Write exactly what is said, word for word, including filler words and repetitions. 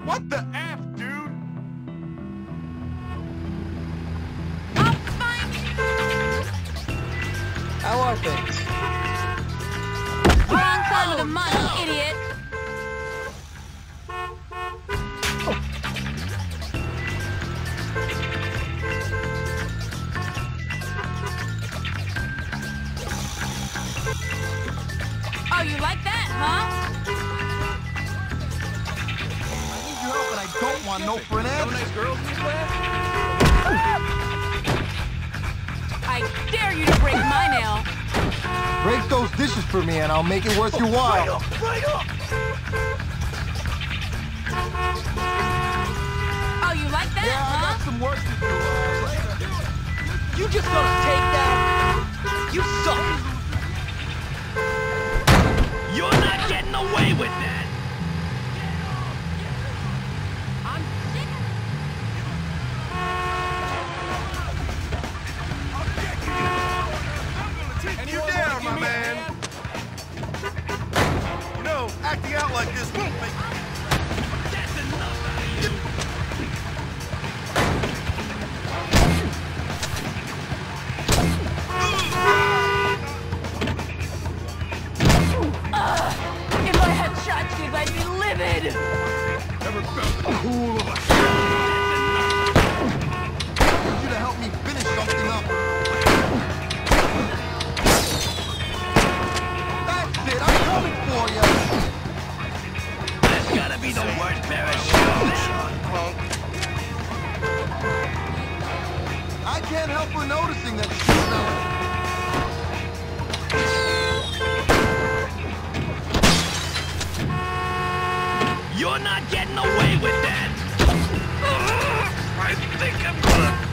What the F, dude? I'll find you! How are things? Wrong side of the money, idiot! Oh, you like that, huh? I need your help, but I don't want no friend answer. No nice girls in your class? I dare you to break my nail. Break those dishes for me and I'll make it worth your while. Right up, right up! Oh, you like that, Yeah, I huh? got some work to do. Uh, later. You just gonna take that? You suck! You're not getting away with that! I'm sick And you down, my man. You know, acting out like this won't make... That's enough out of you! If I had tchotchkes, I'd be livid! Never felt the cool of a... I need you to help me finish something up. That's it, I'm coming for you. That's gotta be the worst pair of shoes! Punk. I can't help but noticing that she's not... You're not getting away with that! I think I'm gonna...